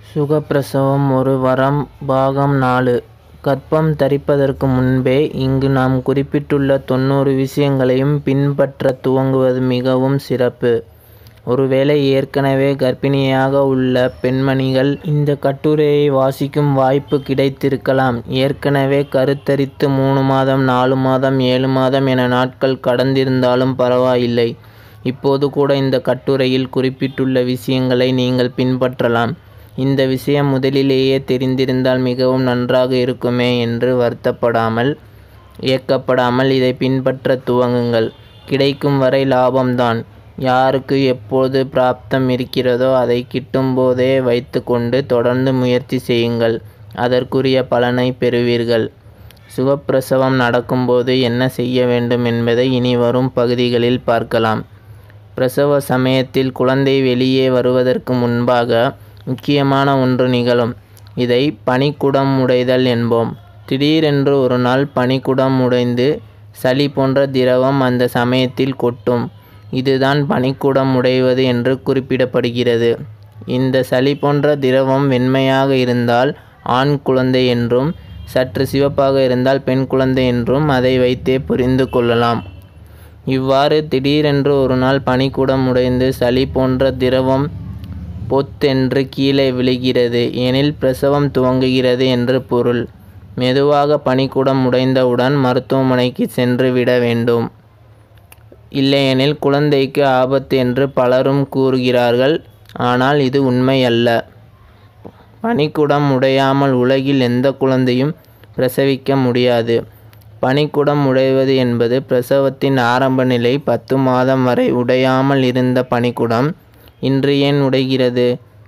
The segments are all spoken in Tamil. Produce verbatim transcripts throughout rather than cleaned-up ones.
சுகப்பிரசவம் ஒரு வரம் பாகம் நாலு. கர்ப்பம் தரிப்பதற்கு முன்பே இங்கு நாம் குறிப்பிட்டுள்ள தொண்ணூறு விஷயங்களையும் பின்பற்றத் துவங்குவது மிகவும் சிறப்பு. ஒருவேளை ஏற்கனவே கர்ப்பிணியாக உள்ள பெண்மணிகள் இந்த கட்டுரையை வாசிக்கும் வாய்ப்பு கிடைத்திருக்கலாம். ஏற்கனவே கருத்தரித்து மூணு மாதம் நாலு மாதம் ஏழு மாதம் என நாட்கள் கடந்திருந்தாலும் பரவாயில்லை. இப்போது கூட இந்த கட்டுரையில் குறிப்பிட்டுள்ள விஷயங்களை நீங்கள் பின்பற்றலாம். இந்த விஷயம் முதலிலேயே தெரிந்திருந்தால் மிகவும் நன்றாக இருக்குமே என்று வருத்தப்படாமல் ஏக்கப்படாமல் இதை பின்பற்ற துவங்குங்கள். கிடைக்கும் வரை லாபம்தான். யாருக்கு எப்போது பிராப்தம் இருக்கிறதோ அதை கிட்டும்போதே வைத்து கொண்டு தொடர்ந்து முயற்சி செய்யுங்கள். அதற்குரிய பலனை பெறுவீர்கள். சுகப்பிரசவம் நடக்கும்போது என்ன செய்ய வேண்டும் என்பதை இனி வரும் பகுதிகளில் பார்க்கலாம். பிரசவ சமயத்தில் குழந்தை வெளியே வருவதற்கு முன்பாக முக்கியமான ஒன்று நிகழும். இதை பனிக்குடம் உடைதல் என்போம். திடீரென்று ஒரு நாள் பனிக்குடம் உடைந்து சளி போன்ற திரவம் அந்த சமயத்தில் கொட்டும். இதுதான் பனிக்குடம் உடைவது என்று குறிப்பிடப்படுகிறது. இந்த சளி போன்ற திரவம் வெண்மையாக இருந்தால் ஆண் குழந்தை என்றும், சற்று சிவப்பாக இருந்தால் பெண் குழந்தை என்றும் அதை வைத்தே புரிந்து கொள்ளலாம். இவ்வாறு திடீரென்று ஒரு நாள் பனிக்குடம் உடைந்து சளி போன்ற திரவம் பொத்தென்று கீழே விழுகிறது எனில் பிரசவம் துவங்குகிறது என்று பொருள். மெதுவாக பனிக்குடம் உடைந்தவுடன் மருத்துவமனைக்கு சென்று விட வேண்டும். இல்லையெனில் குழந்தைக்கு ஆபத்து என்று பலரும் கூறுகிறார்கள். ஆனால் இது உண்மை அல்ல. பனிக்குடம் உடையாமல் உலகில் எந்த குழந்தையும் பிரசவிக்க முடியாது. பனிக்குடம் உடைவது என்பது பிரசவத்தின் ஆரம்ப நிலை. பத்து மாதம் வரை உடையாமல் இருந்த பனிக்குடம் இன்று ஏன் உடைகிறது?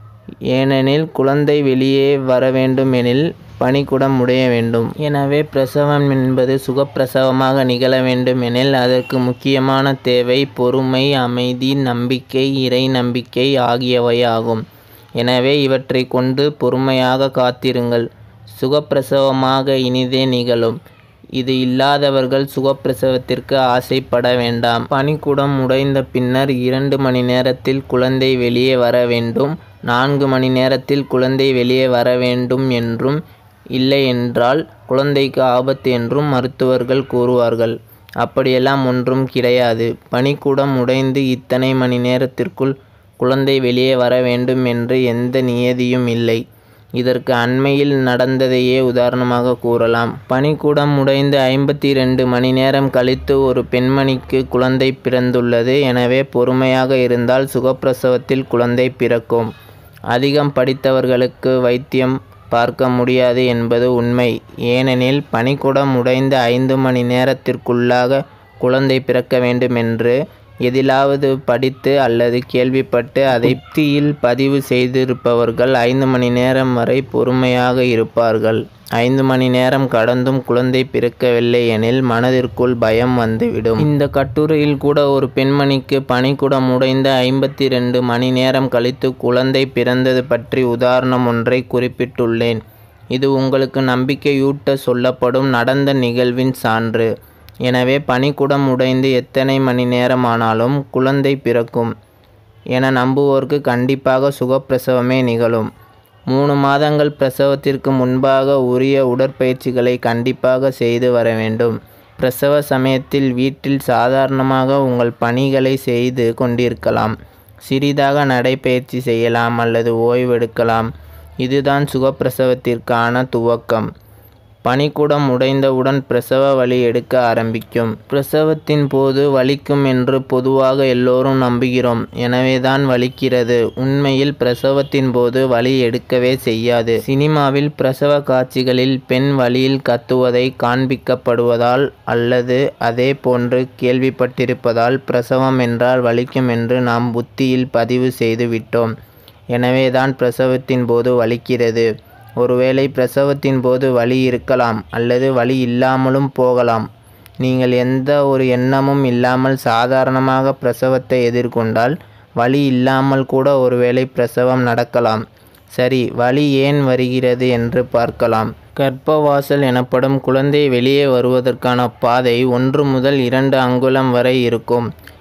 ஏனெனில் குழந்தை வெளியே வர வேண்டும் எனில் பனிக்குடம் உடைய வேண்டும். எனவே பிரசவம் என்பது சுகப்பிரசவமாக நிகழ வேண்டும் எனில் அதற்கு முக்கியமான தேவை பொறுமை, அமைதி, நம்பிக்கை, இறை நம்பிக்கை ஆகியவையாகும். எனவே இவற்றை கொண்டு பொறுமையாக காத்திருங்கள். சுகப்பிரசவமாக இனிதே நிகழும். இது இல்லாதவர்கள் சுகப்பிரசவத்திற்கு ஆசைப்பட வேண்டாம். பனிக்குடம் உடைந்த பின்னர் இரண்டு மணி நேரத்தில் குழந்தை வெளியே வர வேண்டும், நான்கு மணி நேரத்தில் குழந்தை வெளியே வர வேண்டும் என்றும், இல்லை என்றால் குழந்தைக்கு ஆபத்து என்றும் மருத்துவர்கள் கூறுவார்கள். அப்படியெல்லாம் ஒன்றும் கிடையாது. பனிக்குடம் உடைந்து இத்தனை மணி நேரத்திற்குள் குழந்தை வெளியே வர வேண்டும் என்று எந்த நியதியும் இல்லை. இதற்கு அண்மையில் நடந்ததையே உதாரணமாக கூறலாம். பனிக்குடம் உடைந்து ஐம்பத்தி இரண்டு மணி நேரம் கழித்து ஒரு பெண்மணிக்கு குழந்தை பிறந்துள்ளது. எனவே பொறுமையாக இருந்தால் சுகப்பிரசவத்தில் குழந்தை பிறக்கும். அதிகம் படித்தவர்களுக்கு வைத்தியம் பார்க்க முடியாது என்பது உண்மை. ஏனெனில் பனிக்குடம் உடைந்த ஐந்து மணி நேரத்திற்குள்ளாக குழந்தை பிறக்க வேண்டும் என்று எதிலாவது படித்து அல்லது கேள்விப்பட்டு அதை புத்தியில் பதிவு செய்திருப்பவர்கள் ஐந்து மணி நேரம் வரை பொறுமையாக இருப்பார்கள். ஐந்து மணி நேரம் கடந்தும் குழந்தை பிறக்கவில்லை எனில் மனதிற்குள் பயம் வந்துவிடும். இந்த கட்டுரையில் கூட ஒரு பெண்மணிக்கு பனிக்குடம் உடைந்த ஐம்பத்தி இரண்டு மணி நேரம் கழித்து குழந்தை பிறந்தது பற்றி உதாரணம் ஒன்றை குறிப்பிட்டுள்ளேன். இது உங்களுக்கு நம்பிக்கையூட்ட சொல்லப்படும் நடந்த நிகழ்வின் சான்று. எனவே பனிக்குடம் உடைந்து எத்தனை மணி நேரமானாலும் குழந்தை பிறக்கும் என நம்புவோருக்கு கண்டிப்பாக சுகப்பிரசவமே நிகழும். மூணு மாதங்கள் பிரசவத்திற்கு முன்பாக உரிய உடற்பயிற்சிகளை கண்டிப்பாக செய்து வர வேண்டும். பிரசவ சமயத்தில் வீட்டில் சாதாரணமாக உங்கள் பணிகளை செய்து கொண்டிருக்கலாம். சிறிதாக நடைப்பயிற்சி செய்யலாம் அல்லது ஓய்வெடுக்கலாம். இதுதான் சுகப்பிரசவத்திற்கான துவக்கம். பனிக்குடம் உடைந்தவுடன் பிரசவ வலி எடுக்க ஆரம்பிக்கும். பிரசவத்தின் போது வலிக்கும் என்று பொதுவாக எல்லோரும் நம்புகிறோம். எனவேதான் வலிக்கிறது. உண்மையில் பிரசவத்தின் போது வலி எடுக்கவே செய்யாது. சினிமாவில் பிரசவ காட்சிகளில் பெண் வலியில் கத்துவதை காண்பிக்கப்படுவதால் அல்லது அதே போன்று கேள்விப்பட்டிருப்பதால் பிரசவம் என்றால் வலிக்கும் என்று நாம் புத்தியில் பதிவு செய்து விட்டோம். எனவேதான் பிரசவத்தின் போது வலிக்கிறது. ஒருவேளை பிரசவத்தின் போது வலி இருக்கலாம் அல்லது வலி இல்லாமலும் போகலாம். நீங்கள் எந்த ஒரு எண்ணமும் இல்லாமல் சாதாரணமாக பிரசவத்தை எதிர்கொண்டால் வலி இல்லாமல் கூட ஒருவேளை பிரசவம் நடக்கலாம். சரி, வலி ஏன் வருகிறது என்று பார்க்கலாம். கர்ப்பவாசல் எனப்படும் குழந்தை வெளியே வருவதற்கான பாதை ஒன்று முதல் இரண்டு அங்குலம் வரை இருக்கும்.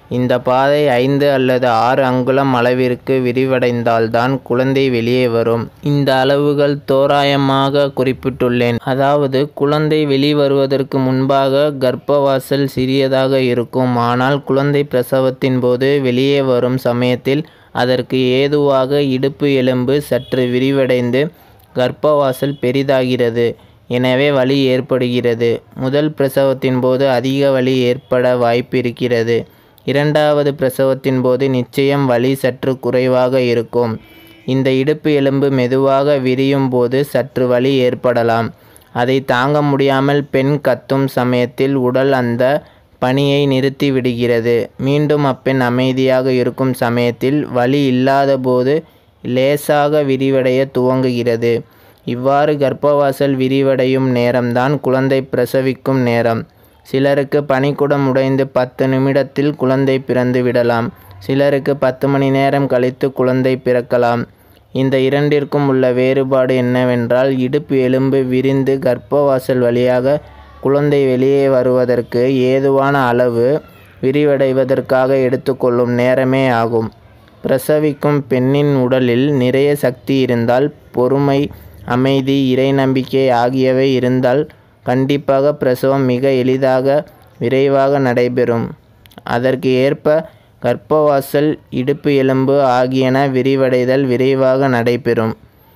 இந்த பாதை ஐந்து அல்லது ஆறு அங்குலம் அளவிற்கு விரிவடைந்தால்தான் குழந்தை வெளியே வரும். இந்த அளவுகள் தோராயமாக குறிப்பிட்டுள்ளேன். அதாவது குழந்தை வெளிவருவதற்கு முன்பாக கர்ப்பவாசல் சிறியதாக இருக்கும். ஆனால் குழந்தை பிரசவத்தின் போது வெளியே வரும் சமயத்தில் அதற்கு ஏதுவாக இடுப்பு எலும்பு சற்று விரிவடைந்து கர்ப்பவாசல் பெரிதாகிறது. எனவே வலி ஏற்படுகிறது. முதல் பிரசவத்தின் போது அதிக வலி ஏற்பட வாய்ப்பு இருக்கிறது. இரண்டாவது பிரசவத்தின் போது நிச்சயம் வலி சற்று குறைவாக இருக்கும். இந்த இடுப்பு எலும்பு மெதுவாக விரியும் போது சற்று வலி ஏற்படலாம். அதை தாங்க முடியாமல் பெண் கத்தும் சமயத்தில் உடல் அந்த பணியை நிறுத்தி விடுகிறது. மீண்டும் அப்பெண் அமைதியாக இருக்கும் சமயத்தில் வலி இல்லாத போது லேசாக விரிவடைய துவங்குகிறது. இவ்வாறு கர்ப்பவாசல் விரிவடையும் நேரம்தான் குழந்தை பிரசவிக்கும் நேரம். சிலருக்கு பனிக்குடம் உடைந்து பத்து நிமிடத்தில் குழந்தை பிறந்து விடலாம். சிலருக்கு பத்து மணி நேரம் கழித்து குழந்தை பிறக்கலாம். இந்த இரண்டிற்கும் உள்ள வேறுபாடு என்னவென்றால், இடுப்பு எலும்பு விரிந்து கர்ப்பவாசல் வழியாக குழந்தை வெளியே வருவதற்கு ஏதுவான அளவு விரிவடைவதற்காக எடுத்துக்கொள்ளும் நேரமே ஆகும். பிரசவிக்கும் பெண்ணின் உடலில் நிறைய சக்தி இருந்தால், பொறுமை, அமைதி, இறை நம்பிக்கை ஆகியவை இருந்தால் கண்டிப்பாக பிரசவம் மிக எளிதாக விரைவாக நடைபெறும். அதற்கு ஏற்ப கர்ப்பவாசல், இடுப்பு எலும்பு ஆகியன விரிவடைதல் விரைவாக நடைபெறும்.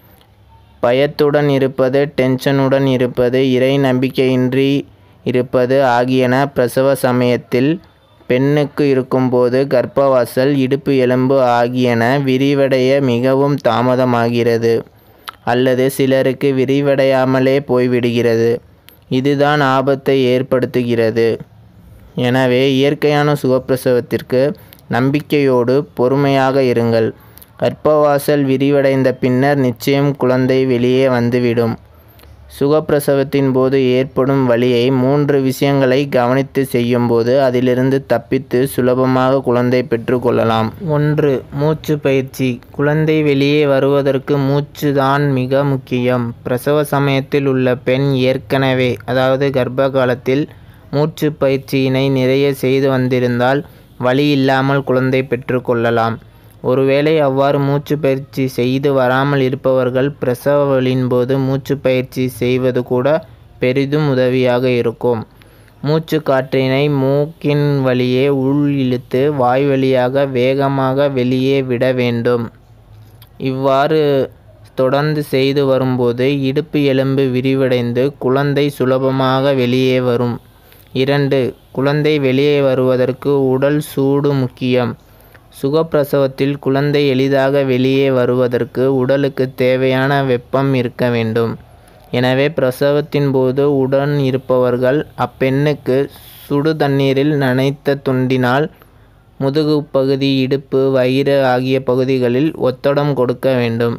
பயத்துடன் இருப்பது, டென்ஷனுடன் இருப்பது, இறை நம்பிக்கையின்றி இருப்பது ஆகியன பிரசவ சமயத்தில் பெண்ணுக்கு இருக்கும்போது கர்ப்பவாசல், இடுப்பு எலும்பு ஆகியன விரிவடைய மிகவும் தாமதமாகிறது. அல்லது சிலருக்கு விரிவடையாமலே போய்விடுகிறது. இதுதான் ஆபத்தை ஏற்படுத்துகிறது. எனவே இயற்கையான சுகப்பிரசவத்திற்கு நம்பிக்கையோடு பொறுமையாக இருங்கள். கர்ப்பவாசல் விரிவடைந்த பின்னர் நிச்சயம் குழந்தை வெளியே வந்துவிடும். சுகப்பிரசவத்தின் போது ஏற்படும் வலியை மூன்று விஷயங்களை கவனித்து செய்யும்போது அதிலிருந்து தப்பித்து சுலபமாக குழந்தை பெற்று கொள்ளலாம். ஒன்று. மூச்சு பயிற்சி. குழந்தை வெளியே வருவதற்கு மூச்சு தான் மிக முக்கியம். பிரசவ சமயத்தில் உள்ள பெண் ஏற்கனவே அதாவது கர்ப்ப காலத்தில் மூச்சு பயிற்சியினை நிறைய செய்து வந்திருந்தால் வலி இல்லாமல் குழந்தை பெற்று கொள்ளலாம். ஒருவேளை அவ்வாறு மூச்சு பயிற்சி செய்து வராமல் இருப்பவர்கள் பிரசவ வலியின் போது மூச்சு பயிற்சி செய்வது கூட பெரிதும் உதவியாக இருக்கும். மூச்சு காற்றினை மூக்கின் வழியே உள் இழுத்து வாய் வழியாக வேகமாக வெளியே விட வேண்டும். இவ்வாறு தொடர்ந்து செய்து வரும்போது இடுப்பு எலும்பு விரிவடைந்து குழந்தை சுலபமாக வெளியே வரும். இரண்டு. குழந்தை வெளியே வருவதற்கு உடல் சூடு முக்கியம். சுகப்பிரசவத்தில் குழந்தை எளிதாக வெளியே வருவதற்கு உடலுக்கு தேவையான வெப்பம் இருக்க வேண்டும். எனவே பிரசவத்தின் போது உடன் இருப்பவர்கள் அப்பெண்ணுக்கு சுடு தண்ணீரில் நனைத்த துண்டினால் முதுகு பகுதி, இடுப்பு, வயிறு ஆகிய பகுதிகளில் ஒத்தடம் கொடுக்க வேண்டும்.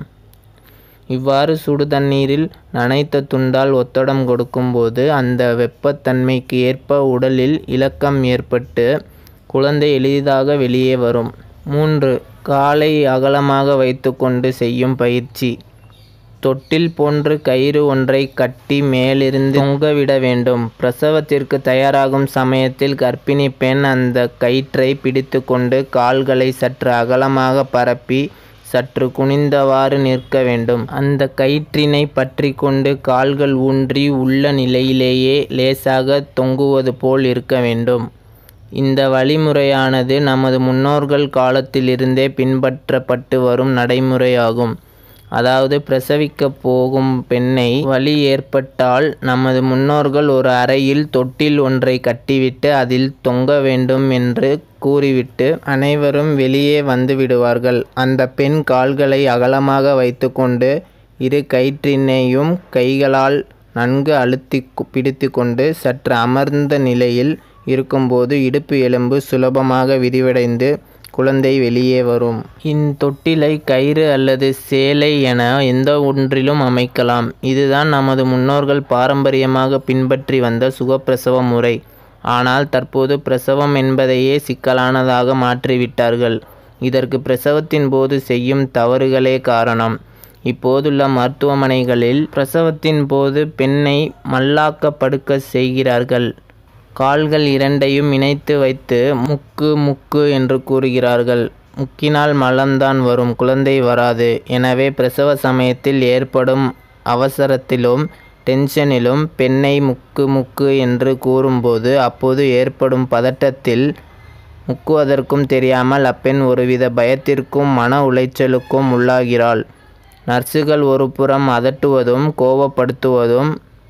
இவ்வாறு சுடு தண்ணீரில் நனைத்த துண்டால் ஒத்தடம் கொடுக்கும்போது அந்த வெப்பத்தன்மைக்கு ஏற்ப உடலில் இளக்கம் ஏற்பட்டு குழந்தை எளிதாக வெளியே வரும். மூன்று. காலை அகலமாக வைத்துக்கொண்டு செய்யும் பயிற்சி. தொட்டில் போன்று கயிறு ஒன்றை கட்டி மேலிருந்து தொங்கவிட வேண்டும். பிரசவத்திற்கு தயாராகும் சமயத்தில் கர்ப்பிணி பெண் அந்த கயிற்றை பிடித்து கொண்டு கால்களை சற்று அகலமாக பரப்பி சற்று குனிந்தவாறு நிற்க வேண்டும். அந்த கயிற்றினை பற்றி கொண்டு கால்கள் ஊன்றி உள்ள நிலையிலேயே லேசாக தொங்குவது போல் இருக்க வேண்டும். இந்த வழிமுறையானது நமது முன்னோர்கள் காலத்திலிருந்தே பின்பற்றப்பட்டு வரும் நடைமுறையாகும். அதாவது பிரசவிக்கப் போகும் பெண்ணை வலி ஏற்பட்டால் நமது முன்னோர்கள் ஒரு அறையில் தொட்டில் ஒன்றை கட்டிவிட்டு அதில் தொங்க வேண்டும் என்று கூறிவிட்டு அனைவரும் வெளியே வந்து விடுவார்கள். அந்த பெண் கால்களை அகலமாக வைத்துக்கொண்டு இரு கயிற்றினையும் கைகளால் நன்கு அழுத்தி பிடித்து கொண்டு சற்று அமர்ந்த நிலையில் இருக்கும்போது இடுப்பு எலும்பு சுலபமாக விரிவடைந்து குழந்தை வெளியே வரும். இத்தொட்டிலை கயிறு அல்லது சேலை என எந்த ஒன்றிலும் அமைக்கலாம். இதுதான் நமது முன்னோர்கள் பாரம்பரியமாக பின்பற்றி வந்த சுகப்பிரசவ முறை. ஆனால் தற்போது பிரசவம் என்பதையே சிக்கலானதாக மாற்றிவிட்டார்கள். இதற்கு பிரசவத்தின் போது செய்யும் தவறுகளே காரணம். இப்போதுள்ள மருத்துவமனைகளில் பிரசவத்தின் போது பெண்ணை மல்லாக்க படுக்க செய்கிறார்கள். கால்கள் இரண்டையும் இணைத்து வைத்து முக்கு முக்கு என்று கூறுகிறார்கள். முக்கினால் மலம்தான் வரும், குழந்தை வராது. எனவே பிரசவ சமயத்தில் ஏற்படும் அவசரத்திலும் டென்ஷனிலும் பெண்ணை முக்கு முக்கு என்று கூறும்போது அப்போது ஏற்படும் பதட்டத்தில் முக்குவதற்கும் தெரியாமல் அப்பெண் ஒருவித பயத்திற்கும் மன உளைச்சலுக்கும் உள்ளாகிறாள். நர்சுகள் ஒரு புறம் அதட்டுவதும் கோபப்படுத்துவதும்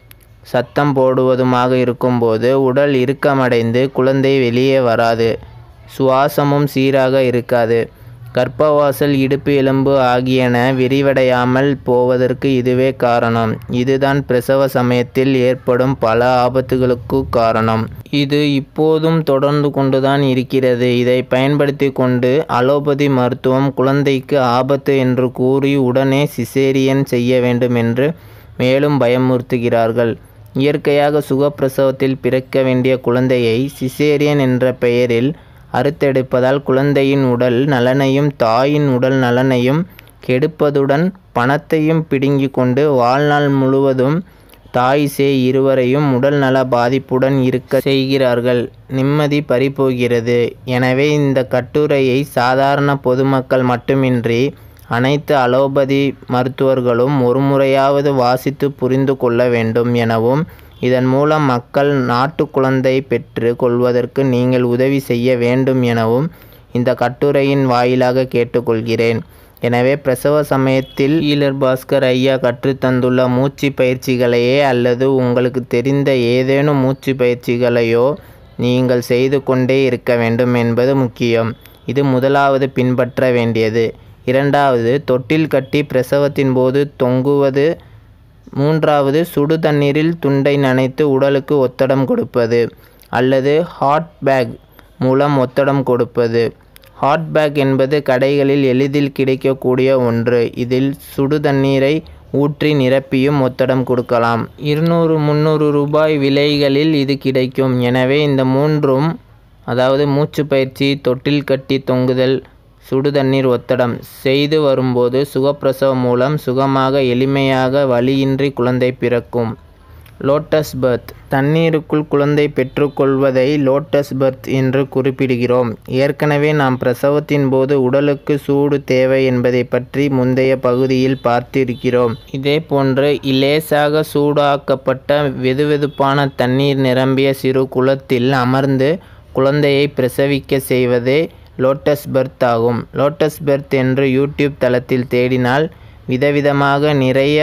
சத்தம் போடுவதுமாக இருக்கும்போது உடல் இறுக்கமடைந்து குழந்தை வெளியே வராது. சுவாசமும் சீராக இருக்காது. கர்ப்பவாசல், இடுப்பு எலும்பு ஆகியன விரிவடையாமல் போவதற்கு இதுவே காரணம். இதுதான் பிரசவ சமயத்தில் ஏற்படும் பல ஆபத்துகளுக்கு காரணம். இது இப்போதும் தொடர்ந்து கொண்டுதான் இருக்கிறது. இதை பயன்படுத்தி கொண்டு அலோபதி மருத்துவம் குழந்தைக்கு ஆபத்து என்று கூறி உடனே சிசேரியன் செய்ய வேண்டும் என்று மேலும் பயமுறுத்துகிறார்கள். இயற்கையாக சுகப்பிரசவத்தில் பிறக்க வேண்டிய குழந்தையை சிசேரியன் என்ற பெயரில் அறுத்தெடுப்பதால் குழந்தையின் உடல் நலனையும் தாயின் உடல் நலனையும் கெடுப்பதுடன் பணத்தையும் பிடுங்கி கொண்டு வாழ்நாள் முழுவதும் தாய் சேய் இருவரையும் உடல் நல பாதிப்புடன் இருக்க செய்கிறார்கள். நிம்மதி பறிபோகிறது. எனவே இந்த கட்டுரையை சாதாரண பொதுமக்கள் மட்டுமின்றி அனைத்து அலோபதி மருத்துவர்களும் ஒருமுறையாவது வாசித்து புரிந்து கொள்ள வேண்டும் எனவும், இதன் மூலம் மக்கள் நாட்டு குழந்தை பெற்று கொள்வதற்கு நீங்கள் உதவி செய்ய வேண்டும் எனவும் இந்த கட்டுரையின் வாயிலாக கேட்டுக்கொள்கிறேன். எனவே பிரசவ சமயத்தில் ஈலர் பாஸ்கர் ஐயா கற்றுத்தந்துள்ள மூச்சு பயிற்சிகளையே அல்லது உங்களுக்கு தெரிந்த ஏதேனும் மூச்சு பயிற்சிகளையோ நீங்கள் செய்து கொண்டே இருக்க வேண்டும் என்பது முக்கியம். இது முதலாவது பின்பற்ற வேண்டியது. இரண்டாவது, தொட்டில் கட்டி பிரசவத்தின் போது தொங்குவது. மூன்றாவது, சுடு தண்ணீரில் துண்டை நனைத்து உடலுக்கு ஒத்தடம் கொடுப்பது அல்லது ஹாட் பேக் மூலம் ஒத்தடம் கொடுப்பது. ஹாட் பேக் என்பது கடைகளில் எளிதில் கிடைக்கக்கூடிய ஒன்று. இதில் சுடு தண்ணீரை ஊற்றி நிரப்பியும் ஒத்தடம் கொடுக்கலாம். இருநூறு முந்நூறு ரூபாய் விலைகளில் இது கிடைக்கும். எனவே இந்த மூன்றும், அதாவது மூச்சு பயிற்சி, தொட்டில் கட்டி தொங்குதல், சுடு தண்ணீர் ஒத்தடம் செய்து வரும்போது சுகப்பிரசவம் மூலம் சுகமாக எளிமையாக வலியின்றி குழந்தை பிறக்கும். Lotus birth. தண்ணீருக்குள் குழந்தை பெற்றுக்கொள்வதை லோட்டஸ் பர்த் என்று குறிப்பிடுகிறோம். ஏற்கனவே நாம் பிரசவத்தின் போது உடலுக்கு சூடு தேவை என்பதை பற்றி முந்தைய பகுதியில் பார்த்திருக்கிறோம். இதே போன்று இலேசாக சூடாக்கப்பட்ட வெதுவெதுப்பான தண்ணீர் நிரம்பிய சிறு குளத்தில் அமர்ந்து குழந்தையை பிரசவிக்க செய்வதே லோட்டஸ் பர்த் ஆகும். லோட்டஸ் பர்த் என்று யூடியூப் தளத்தில் தேடினால் விதவிதமாக நிறைய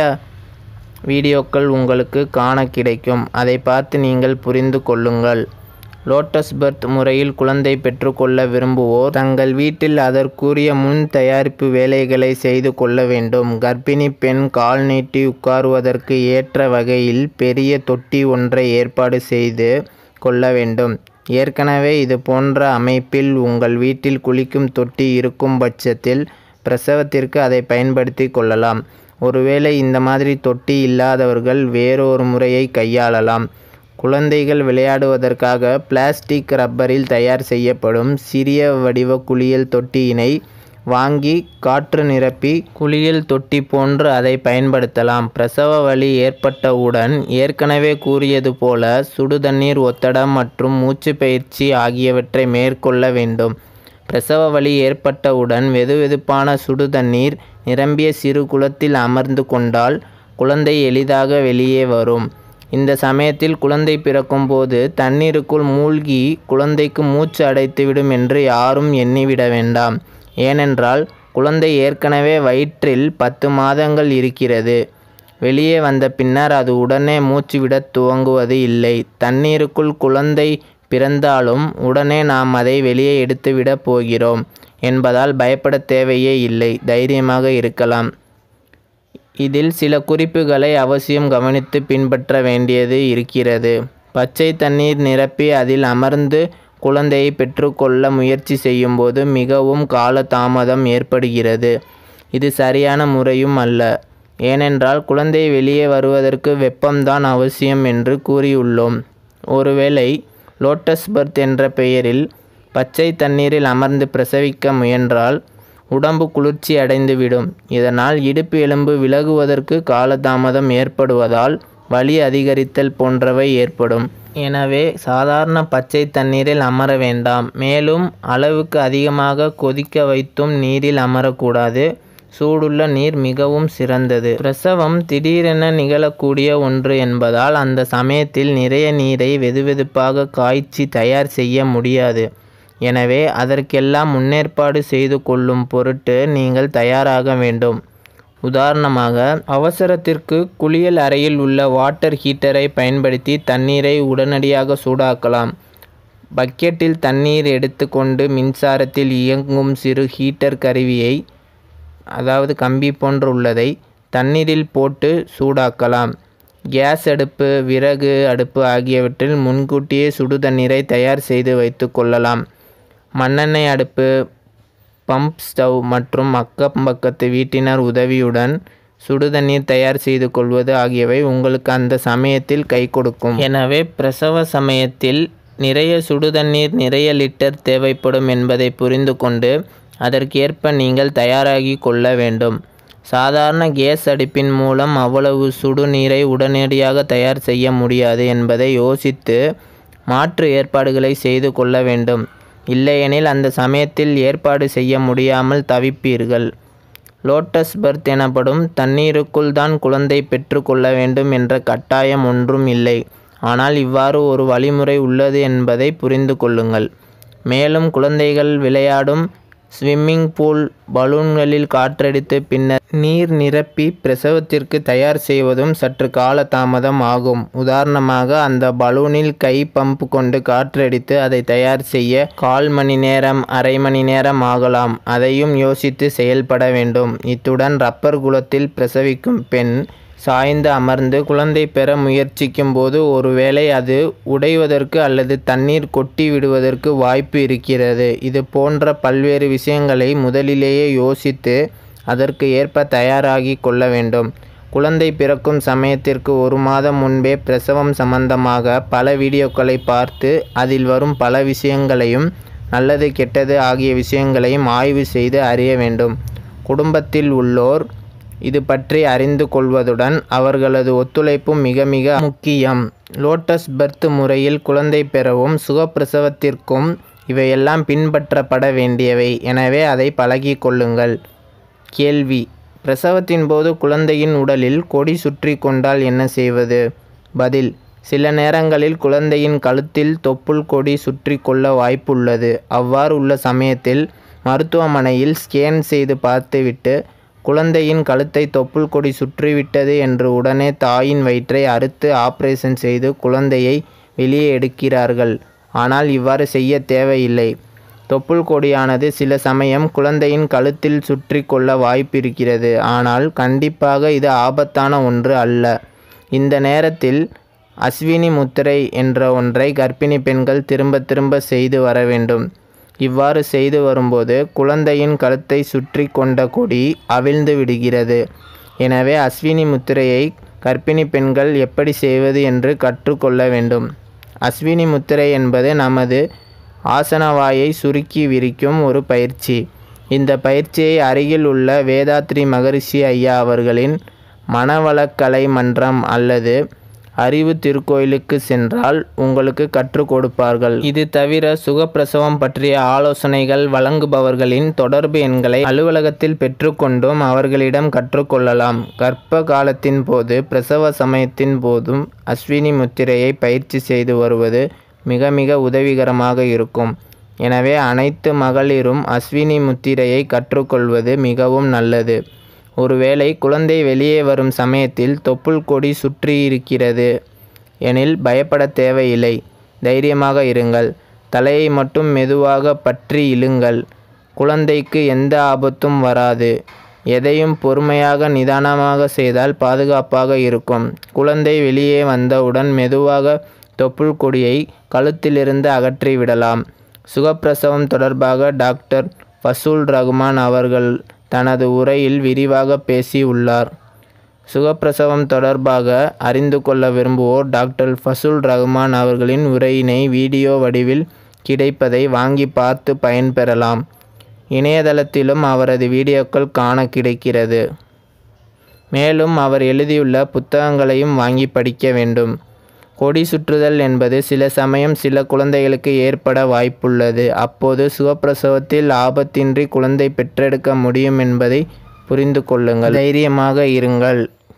வீடியோக்கள் உங்களுக்கு காண கிடைக்கும். அதை பார்த்து நீங்கள் புரிந்து கொள்ளுங்கள். லோட்டஸ் பர்த் முறையில் குழந்தை பெற்றுக்கொள்ள விரும்புவோர் தங்கள் வீட்டில் அதற்குரிய முன் தயாரிப்பு வேலைகளை செய்து கொள்ள வேண்டும். கர்ப்பிணி பெண் கால் நீட்டி உட்காருவதற்கு ஏற்ற வகையில் பெரிய தொட்டி ஒன்றை ஏற்பாடு செய்து கொள்ள வேண்டும். ஏற்கனவே இது போன்ற அமைப்பில் உங்கள் வீட்டில் குளிக்கும் தொட்டி இருக்கும் பட்சத்தில் பிரசவத்திற்கு அதை பயன்படுத்தி கொள்ளலாம். ஒருவேளை இந்த மாதிரி தொட்டி இல்லாதவர்கள் வேறொரு முறையை கையாளலாம். குழந்தைகள் விளையாடுவதற்காக பிளாஸ்டிக் ரப்பரில் தயார் செய்யப்படும் சிறிய வடிவ குளியல் தொட்டியினை வாங்கி காற்று நிரப்பி குளியல் தொட்டி போன்று அதை பயன்படுத்தலாம். பிரசவ வலி ஏற்பட்டவுடன் ஏற்கனவே கூறியது போல சுடு தண்ணீர் ஒத்தடம் மற்றும் மூச்சு பயிற்சி ஆகியவற்றை மேற்கொள்ள வேண்டும். பிரசவ வலி ஏற்பட்டவுடன் வெதுவெதுப்பான சுடு தண்ணீர் நிரம்பிய சிறு குளத்தில் அமர்ந்து கொண்டால் குழந்தை எளிதாக வெளியே வரும். இந்த சமயத்தில் குழந்தை பிறக்கும் போது தண்ணீருக்குள் மூழ்கி குழந்தைக்கு மூச்சு அடைத்துவிடும் என்று யாரும் எண்ணிவிட வேண்டாம். ஏனென்றால் குழந்தை ஏற்கனவே வயிற்றில் பத்து மாதங்கள் இருக்கிறது. வெளியே வந்த பின்னர் அது உடனே மூச்சு விட துவங்குவது இல்லை. தண்ணீருக்குள் குழந்தை பிறந்தாலும் உடனே நாம் அதை வெளியே எடுத்துவிட போகிறோம் என்பதால் பயப்பட தேவையே இல்லை. தைரியமாக இருக்கலாம். இதில் சில குறிப்புகளை அவசியம் கவனித்து பின்பற்ற வேண்டியது இருக்கிறது. பச்சை தண்ணீர் நிரப்பி அதில் அமர்ந்து குழந்தையை பெற்றுக்கொள்ள முயற்சி செய்யும்போது மிகவும் காலதாமதம் ஏற்படுகிறது. இது சரியான முறையும் அல்ல. ஏனென்றால் குழந்தை வெளியே வருவதற்கு வெப்பம்தான் அவசியம் என்று கூறியுள்ளோம். ஒருவேளை லோட்டஸ் பர்த் என்ற பெயரில் பச்சை தண்ணீரில் அமர்ந்து பிரசவிக்க முயன்றால் உடம்பு குளிர்ச்சி அடைந்துவிடும். இதனால் இடுப்பு எலும்பு விலகுவதற்கு காலதாமதம் ஏற்படுவதால் வலி அதிகரித்தல் போன்றவை ஏற்படும். எனவே சாதாரண பச்சை தண்ணீரில் அமர வேண்டாம். மேலும் அளவுக்கு அதிகமாக கொதிக்க வைத்தும் நீரில் அமரக்கூடாது. சூடுள்ள நீர் மிகவும் சிறந்தது. பிரசவம் திடீரென நிகழக்கூடிய ஒன்று என்பதால் அந்த சமயத்தில் நிறைய நீரை வெதுவெதுப்பாக காய்ச்சி தயார் செய்ய முடியாது. எனவே அதற்கெல்லாம் முன்னேற்பாடு செய்து கொள்ளும் பொருட்டு நீங்கள் தயாராக வேண்டும். உதாரணமாக, அவசரத்திற்கு குளியல் அறையில் உள்ள வாட்டர் ஹீட்டரை பயன்படுத்தி தண்ணீரை உடனடியாக சூடாக்கலாம். பக்கெட்டில் தண்ணீர் எடுத்து கொண்டு மின்சாரத்தில் இயங்கும் சிறு ஹீட்டர் கருவியை, அதாவது கம்பி போன்று உள்ளதை, தண்ணீரில் போட்டு சூடாக்கலாம். கேஸ் அடுப்பு, விறகு அடுப்பு ஆகியவற்றில் முன்கூட்டியே சுடு தண்ணீரை தயார் செய்து வைத்து கொள்ளலாம். மண்ணெண்ணெய் அடுப்பு, பம்ப் ஸ்டவ் மற்றும் அக்கம் பக்கத்து வீட்டினர் உதவியுடன் சுடுதண்ணீர் தயார் செய்து கொள்வது ஆகியவை உங்களுக்கு அந்த சமயத்தில் கை கொடுக்கும். எனவே பிரசவ சமயத்தில் நிறைய சுடுதண்ணீர் நிறைய லிட்டர் தேவைப்படும் என்பதை புரிந்து கொண்டு அதற்கேற்ப நீங்கள் தயாராகி கொள்ள வேண்டும். சாதாரண கேஸ் அடுப்பின் மூலம் அவ்வளவு சுடுநீரை உடனடியாக தயார் செய்ய முடியாது என்பதை யோசித்து மாற்று ஏற்பாடுகளை செய்து கொள்ள வேண்டும். இல்லையெனில் அந்த சமயத்தில் ஏற்பாடு செய்ய முடியாமல் தவிப்பீர்கள். லோட்டஸ் பர்த் எனப்படும் தண்ணீருக்குள் தான் குழந்தை பெற்று கொள்ள வேண்டும் என்ற கட்டாயம் ஒன்றும் இல்லை. ஆனால் இவ்வாறு ஒரு வழிமுறை உள்ளது என்பதை புரிந்து கொள்ளுங்கள். மேலும் குழந்தைகள் விளையாடும் ஸ்விம்மிங் பூல், பலூன்களில் காற்றடித்து பின்னர் நீர் நிரப்பி பிரசவத்திற்கு தயார் செய்வதும் சற்று கால தாமதம் ஆகும். உதாரணமாக, அந்த பலூனில் கை பம்ப் கொண்டு காற்றடித்து அதை தயார் செய்ய கால் மணி நேரம், அரை மணி நேரம் ஆகலாம். அதையும் யோசித்து செயல்பட வேண்டும். இத்துடன் ரப்பர் குளத்தில் பிரசவிக்கும் பெண் சாய்ந்து அமர்ந்து குழந்தை பெற முயற்சிக்கும் போது ஒருவேளை அது உடைவதற்கு அல்லது தண்ணீர் கொட்டி விடுவதற்கு வாய்ப்பு இருக்கிறது. இது போன்ற பல்வேறு விஷயங்களை முதலிலேயே யோசித்து அதற்கு ஏற்ப தயாராகி கொள்ள வேண்டும். குழந்தை பிறக்கும் சமயத்திற்கு ஒரு மாதம் முன்பே பிரசவம் சம்பந்தமாக பல வீடியோக்களை பார்த்து அதில் வரும் பல விஷயங்களையும் நல்லது கெட்டது ஆகிய விஷயங்களையும் ஆய்வு செய்து அறிய வேண்டும். குடும்பத்தில் உள்ளோர் இது பற்றி அறிந்து கொள்வதுடன் அவர்களது ஒத்துழைப்பும் மிக மிக முக்கியம். லோட்டஸ் பர்த் முறையில் குழந்தை பெறவும் சுகப்பிரசவத்திற்கும் இவையெல்லாம் பின்பற்றப்பட வேண்டியவை. எனவே அதை பழகி கொள்ளுங்கள். கேள்வி: பிரசவத்தின் போது குழந்தையின் உடலில் கொடி சுற்றி கொண்டால் என்ன செய்வது? பதில்: சில நேரங்களில் குழந்தையின் கழுத்தில் தொப்புள் கொடி சுற்றி கொள்ள வாய்ப்புள்ளது. அவ்வாறு உள்ள சமயத்தில் மருத்துவமனையில் ஸ்கேன் செய்து பார்த்துவிட்டு குழந்தையின் கழுத்தை தொப்புள் கொடி சுற்றிவிட்டது என்று உடனே தாயின் வயிற்றை அறுத்து ஆபரேஷன் செய்து குழந்தையை வெளியே எடுக்கிறார்கள். ஆனால் இவ்வாறு செய்ய தேவையில்லை. தொப்புள் கொடியானது சில சமயம் குழந்தையின் கழுத்தில் சுற்றி கொள்ள வாய்ப்பிருக்கிறது. ஆனால் கண்டிப்பாக இது ஆபத்தான ஒன்று அல்ல. இந்த நேரத்தில் அஸ்வினி முத்திரை என்ற ஒன்றை கர்ப்பிணி பெண்கள் திரும்ப திரும்ப செய்து வர வேண்டும். இவ்வாறு செய்து வரும்போது குழந்தையின் கழுத்தை சுற்றி கொண்ட கொடி அவிழ்ந்து விடுகிறது. எனவே அஸ்வினி முத்திரையை கர்ப்பிணி பெண்கள் எப்படி செய்வது என்று கற்றுக்கொள்ள வேண்டும். அஸ்வினி முத்திரை என்பது நமது ஆசனவாயை சுருக்கி விரிக்கும் ஒரு பயிற்சி. இந்த பயிற்சியை அருகில் உள்ள வேதாத்ரி மகரிஷி ஐயா அவர்களின் மனவளக்கலை மன்றம் அல்லது அறிவு திருக்கோயிலுக்கு சென்றால் உங்களுக்கு கற்றுக் கொடுப்பார்கள். இது தவிர சுகப்பிரசவம் பற்றிய ஆலோசனைகள் வழங்குபவர்களின் தொடர்பு எண்களை அலுவலகத்தில் பெற்றுக்கொண்டும் அவர்களிடம் கற்றுக்கொள்ளலாம். கர்ப்ப காலத்தின் போது பிரசவ சமயத்தின் போதும் அஸ்வினி முத்திரையை பயிற்சி செய்து வருவது மிக மிக உதவிகரமாக இருக்கும். எனவே அனைத்து மகளிரும் அஸ்வினி முத்திரையை கற்றுக்கொள்வது மிகவும் நல்லது. ஒருவேளை குழந்தை வெளியே வரும் சமயத்தில் தொப்புள் கொடி சுற்றியிருக்கிறது எனில் பயப்பட தேவையில்லை. தைரியமாக இருங்கள். தலையை மட்டும் மெதுவாக பற்றி இழுங்கள். குழந்தைக்கு எந்த ஆபத்தும் வராது. எதையும் பொறுமையாக நிதானமாக செய்தால் பாதுகாப்பாக இருக்கும். குழந்தை வெளியே வந்தவுடன் மெதுவாக தொப்புள் கொடியை கழுத்திலிருந்து அகற்றி விடலாம். சுகப்பிரசவம் தொடர்பாக டாக்டர் ஃபசூல் ரஹ்மான் அவர்கள் தனது உரையில் விரிவாக பேசி உள்ளார். சுகப்பிரசவம் தொடர்பாக அறிந்து கொள்ள விரும்புவோர் டாக்டர் ஃபசூல் ரஹ்மான் அவர்களின் உரையினை வீடியோ வடிவில் கிடைப்பதை வாங்கி பார்த்து பயன்பெறலாம். இணையதளத்திலும் அவரது வீடியோக்கள் காண கிடைக்கிறது. மேலும் அவர் எழுதியுள்ள புத்தகங்களையும் வாங்கி படிக்க வேண்டும். கொடி சுற்றுதல் என்பது சில சமயம் சில குழந்தைகளுக்கு ஏற்பட வாய்ப்புள்ளது. அப்போது சுகப்பிரசவத்தில் ஆபத்தின்றி குழந்தை பெற்றெடுக்க முடியும் என்பதை புரிந்து கொள்ளுங்கள். தைரியமாக இருங்கள்.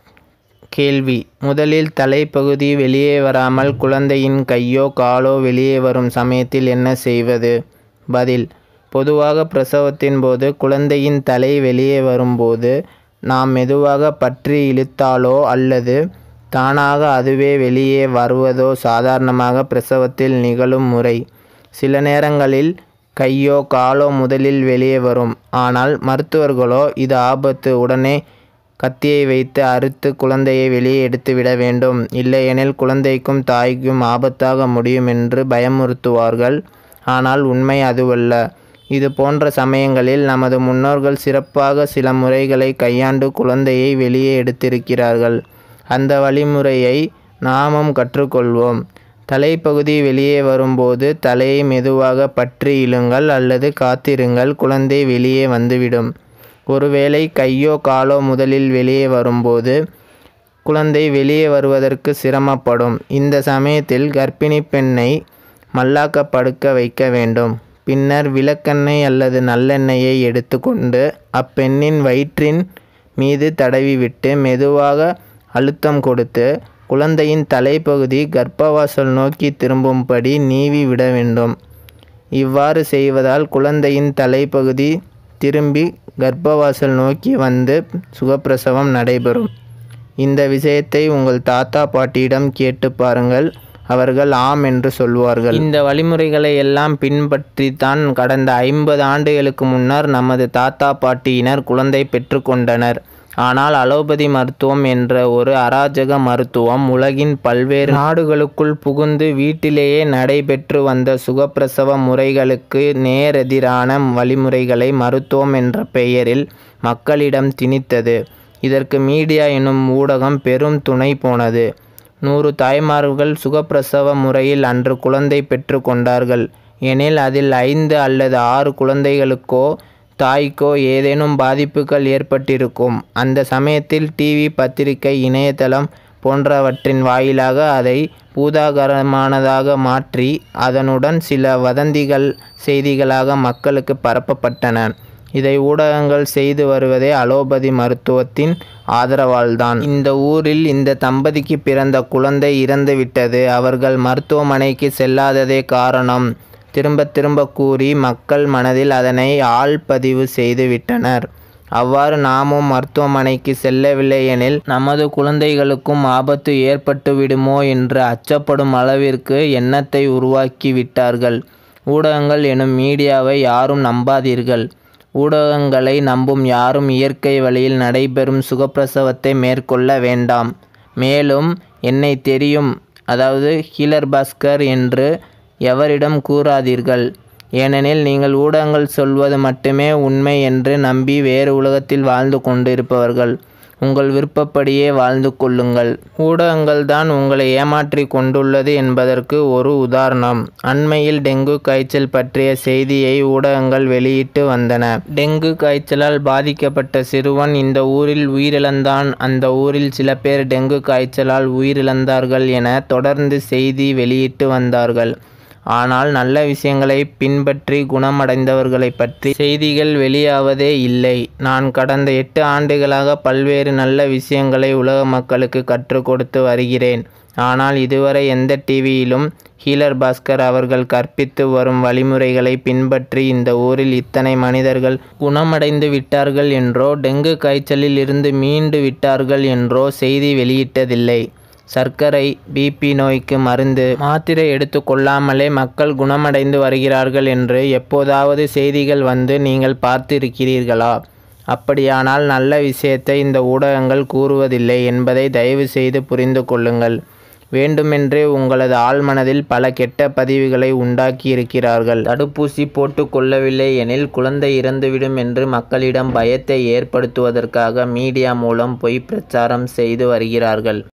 கேள்வி: முதலில் தலைப்பகுதி வெளியே வராமல் குழந்தையின் கையோ காலோ வெளியே வரும் சமயத்தில் என்ன செய்வது? பதில்: பொதுவாக பிரசவத்தின் போது குழந்தையின் தலை வெளியே வரும்போது நாம் மெதுவாக பற்றி இழுத்தாலோ அல்லது தானாக அதுவே வெளியே வருவதோ சாதாரணமாக பிரசவத்தில் நிகழும் முறை. சில நேரங்களில் கையோ காலோ முதலில் வெளியே வரும். ஆனால் மருத்துவர்களோ இது ஆபத்து, உடனே கத்தியை வைத்து அறுத்து குழந்தையை வெளியே எடுத்துவிட வேண்டும், இல்லையெனில் குழந்தைக்கும் தாய்க்கும் ஆபத்தாக முடியும் என்று பயமுறுத்துவார்கள். ஆனால் உண்மை அதுவல்ல. இது போன்ற சமயங்களில் நமது முன்னோர்கள் சிறப்பாக சில முறைகளை கையாண்டு குழந்தையை வெளியே எடுத்திருக்கிறார்கள். அந்த வழிமுறையை நாமும் கற்றுக்கொள்வோம். தலைப்பகுதி வெளியே வரும்போது தலையை மெதுவாக பற்றி இழுங்கள் அல்லது காத்திருங்கள், குழந்தை வெளியே வந்துவிடும். ஒருவேளை கையோ காலோ முதலில் வெளியே வரும்போது குழந்தை வெளியே வருவதற்கு சிரமப்படும். இந்த சமயத்தில் கர்ப்பிணி பெண்ணை மல்லாக்க படுக்க வைக்க வேண்டும். பின்னர் விளக்கெண்ணெய் அல்லது நல்லெண்ணெயை எடுத்துக்கொண்டு அப்பெண்ணின் வயிற்றின் மீது தடவிவிட்டு மெதுவாக அழுத்தம் கொடுத்து குழந்தையின் தலைப்பகுதி கர்ப்பவாசல் நோக்கி திரும்பும்படி நீவி விட வேண்டும். இவ்வாறு செய்வதால் குழந்தையின் தலைப்பகுதி திரும்பி கர்ப்பவாசல் நோக்கி வந்து சுகப்பிரசவம் நடைபெறும். இந்த விஷயத்தை உங்கள் தாத்தா பாட்டியிடம் கேட்டு பாருங்கள். அவர்கள் ஆம் என்று சொல்வார்கள். இந்த வழிமுறைகளை எல்லாம் பின்பற்றித்தான் கடந்த ஐம்பது ஆண்டுகளுக்கு முன்னர் நமது தாத்தா பாட்டியினர் குழந்தை பெற்றுக்கொண்டனர். ஆனால் அலோபதி மருத்துவம் என்ற ஒரு அராஜக மருத்துவம் உலகின் பல்வேறு நாடுகளுக்குள் புகுந்து வீட்டிலேயே நடைபெற்று வந்த சுகப்பிரசவ முறைகளுக்கு நேரெதிரான வழிமுறைகளை மருத்துவம் என்ற பெயரில் மக்களிடம் திணித்தது. இதற்கு மீடியா எனும் ஊடகம் பெரும் துணை போனது. நூறு தாய்மார்கள் சுகப்பிரசவ முறையில் அன்று குழந்தை பெற்று கொண்டார்கள் எனில் அதில் ஐந்து அல்லது ஆறு குழந்தைகளுக்கோ தாய்க்கோ ஏதேனும் பாதிப்புகள் ஏற்பட்டிருக்கும். அந்த சமயத்தில் டிவி, பத்திரிகை, இணையதளம் போன்றவற்றின் வாயிலாக அதை பூதாகரமானதாக மாற்றி அதனுடன் சில வதந்திகள் செய்திகளாக மக்களுக்கு பரப்பப்பட்டன. இதை ஊடகங்கள் செய்து வருவதே அலோபதி மருத்துவத்தின் ஆதரவால்தான். இந்த ஊரில் இந்த தம்பதிக்கு பிறந்த குழந்தை இறந்துவிட்டது, அவர்கள் மருத்துவமனைக்கு செல்லாததே காரணம் திரும்ப திரும்ப கூறி மக்கள் மனதில் அதனை ஆழ்பதிவு செய்து விட்டனர். அவ்வாறு நாமும் மருத்துவமனைக்கு செல்லவில்லை எனில் நமது குழந்தைகளுக்கும் ஆபத்து ஏற்பட்டு விடுமோ என்று அச்சப்படும் அளவிற்கு எண்ணத்தை உருவாக்கி விட்டார்கள். ஊடகங்கள் எனும் மீடியாவை யாரும் நம்பாதீர்கள். ஊடகங்களை நம்பும் யாரும் இயற்கை வழியில் நடைபெறும் சுகப்பிரசவத்தை மேற்கொள்ள வேண்டாம். மேலும் என்னை தெரியும், அதாவது ஹீலர் பாஸ்கர் என்று எவரிடம் கூறாதீர்கள். ஏனெனில் நீங்கள் ஊடகங்கள் சொல்வது மட்டுமே உண்மை என்று நம்பி வேறு உலகத்தில் வாழ்ந்து கொண்டிருப்பவர்கள். உங்கள் விருப்பப்படியே வாழ்ந்து கொள்ளுங்கள். ஊடகங்கள் தான் உங்களை ஏமாற்றி கொண்டுள்ளது என்பதற்கு ஒரு உதாரணம். அண்மையில் டெங்கு காய்ச்சல் பற்றிய செய்தியை ஊடகங்கள் வெளியிட்டு வந்தன. டெங்கு காய்ச்சலால் பாதிக்கப்பட்ட சிறுவன் இந்த ஊரில் உயிரிழந்தான், அந்த ஊரில் சில பேர் டெங்கு காய்ச்சலால் உயிரிழந்தார்கள் என தொடர்ந்து செய்தி வெளியிட்டு வந்தார்கள். ஆனால் நல்ல விஷயங்களை பின்பற்றி குணமடைந்தவர்களை பற்றி செய்திகள் வெளியாவதே இல்லை. நான் கடந்த எட்டு ஆண்டுகளாக பல்வேறு நல்ல விஷயங்களை உலக மக்களுக்கு கற்றுக் கொடுத்து வருகிறேன். ஆனால் இதுவரை எந்த டிவியிலும் ஹீலர் பாஸ்கர் அவர்கள் கற்பித்து வரும் வழிமுறைகளை பின்பற்றி இந்த ஊரில் இத்தனை மனிதர்கள் குணமடைந்து விட்டார்கள் என்றோ டெங்கு காய்ச்சலில் இருந்து மீண்டு விட்டார்கள் என்றோ செய்தி வெளியிட்டதில்லை. சர்க்கரை, பிபி நோய்க்கு மருந்து, மாத்திரை எடுத்து கொள்ளாமலே மக்கள் குணமடைந்து வருகிறார்கள் என்று எப்போதாவது செய்திகள் வந்து நீங்கள் பார்த்திருக்கிறீர்களா? அப்படியானால் நல்ல விஷயத்தை இந்த ஊடகங்கள் கூறுவதில்லை என்பதை தயவு செய்து புரிந்து கொள்ளுங்கள். வேண்டுமென்றே உங்களது ஆழ்மனதில் பல கெட்ட பதிவுகளை உண்டாக்கி இருக்கிறார்கள். தடுப்பூசி போட்டு கொள்ளவில்லை எனில் குழந்தை இறந்துவிடும் என்று மக்களிடம் பயத்தை ஏற்படுத்துவதற்காக மீடியா மூலம் பொய் பிரச்சாரம் செய்து வருகிறார்கள்.